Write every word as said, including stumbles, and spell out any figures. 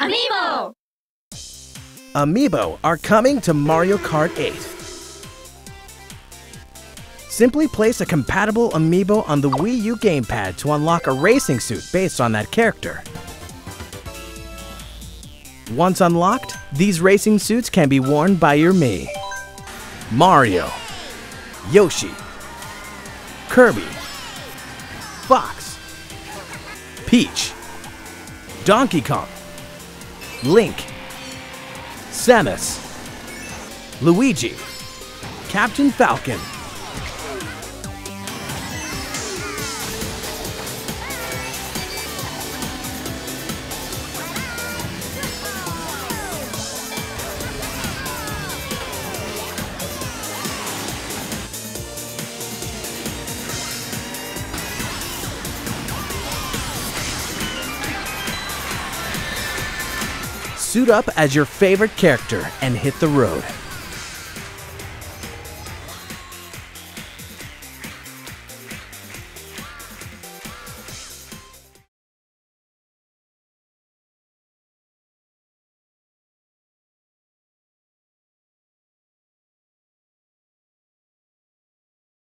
Amiibo! Amiibo are coming to Mario Kart eight. Simply place a compatible Amiibo on the Wii U gamepad to unlock a racing suit based on that character. Once unlocked, these racing suits can be worn by your Mii. Mario, Yoshi, Kirby, Fox, Peach, Donkey Kong, Link, Samus, Luigi, Captain Falcon. Suit up as your favorite character and hit the road.